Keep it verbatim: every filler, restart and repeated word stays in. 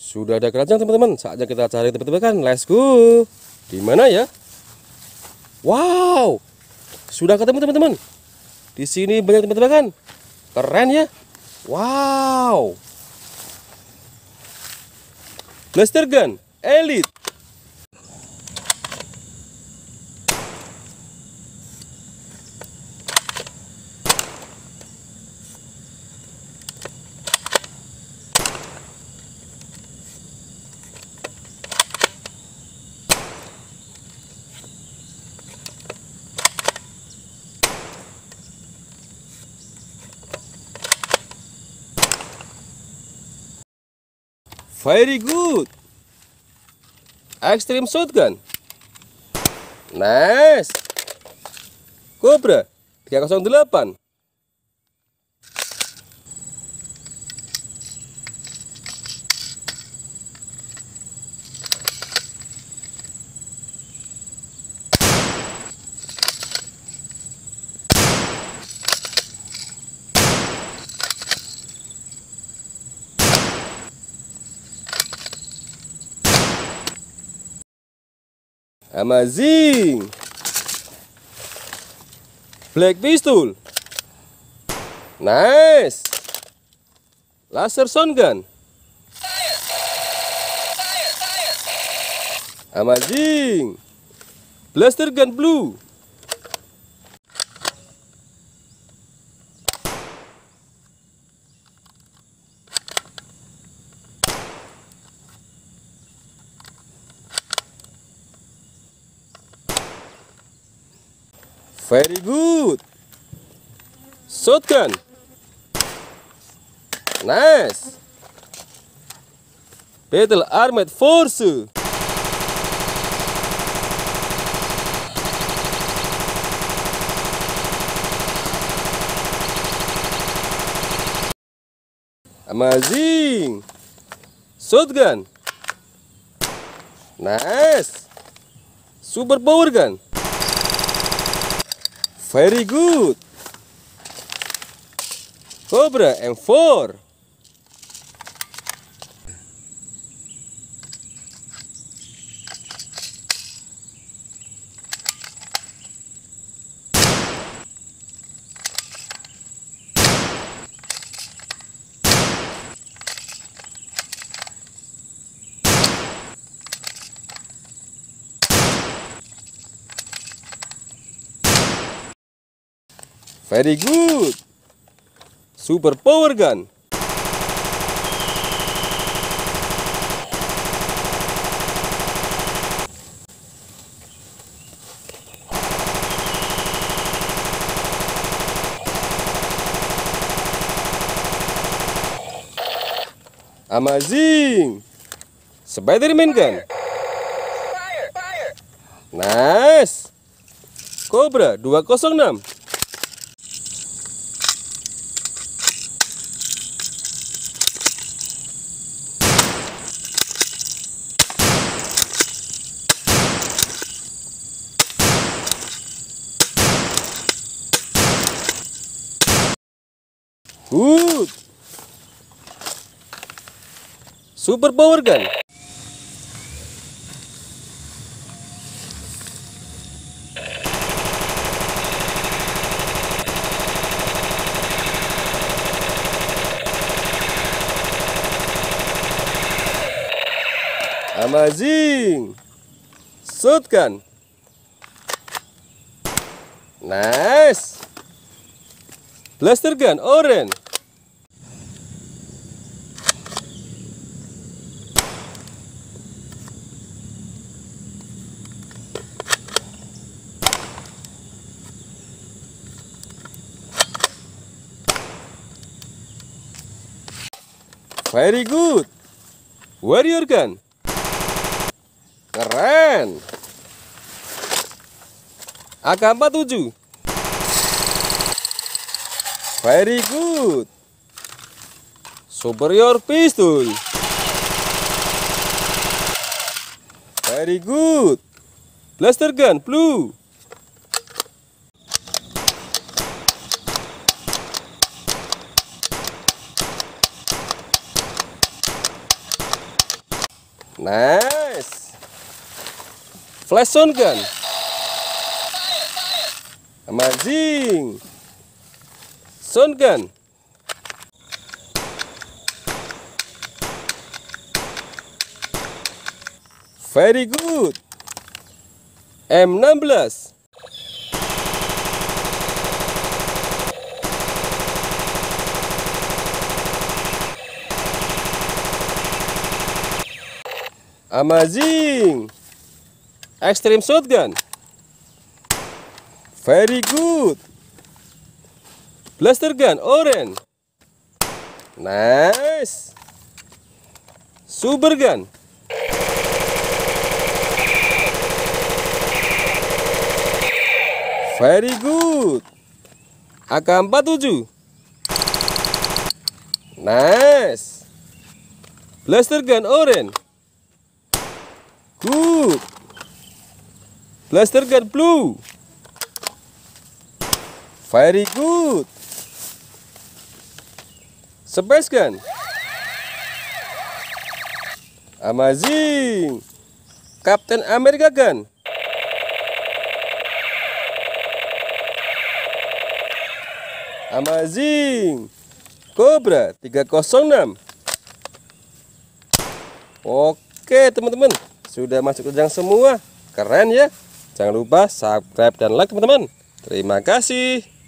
Sudah ada keranjang teman-teman, saatnya kita cari tebak-tebakan. Let's go. Di mana ya? Wow, sudah ketemu teman-teman. Di sini banyak tebak-tebakan. Keren ya. Wow. Blaster gun Elite. Very good. Extreme shotgun. Nice. Cobra tiga nol delapan. Amazing. Black pistol. Nice. Laser sound gun. Amazing. Blaster gun blue. Very good. Shotgun. Nice. Battle Armored Force. Amazing. Shotgun. Nice. Super power gun. Very good. Cobra M four. Very good. Super power gun. Amazing. Spider-Man gun. Nice. Cobra dua nol enam. Good. Super power gun. Amazing. Shotgun. Nice. Blaster gun orange. Very good. Warrior gun. Keren. A K empat puluh tujuh. Very good. Superior pistol. Very good. Blaster gun blue. Nice. Flash sound gun. Amazing. Sound gun. Very good. M enam belas. Amazing. Extreme shotgun. Very good. Blaster gun orange. Nice. Super gun. Very good. A K empat puluh tujuh. Nice. Blaster gun orange. Good. Blaster gun blue. Very good. Space gun. Amazing. Captain America gun. Amazing. Cobra tiga nol enam. Oke teman-teman, sudah masuk ke jang semua. Keren ya. Jangan lupa subscribe dan like teman-teman. Terima kasih.